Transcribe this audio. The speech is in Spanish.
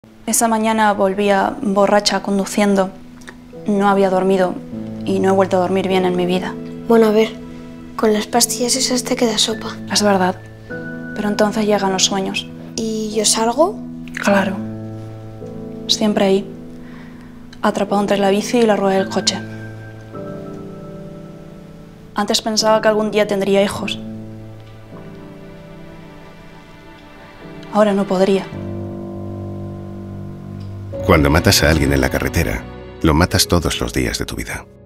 Esa mañana volvía borracha conduciendo. No había dormido y no he vuelto a dormir bien en mi vida. Bueno, a ver, con las pastillas esas te queda sopa. Es verdad, pero entonces llegan los sueños. ¿Y yo salgo? Claro, siempre ahí, atrapado entre la bici y la rueda del coche. Antes pensaba que algún día tendría hijos. Ahora no podría. Cuando matas a alguien en la carretera, lo matas todos los días de tu vida.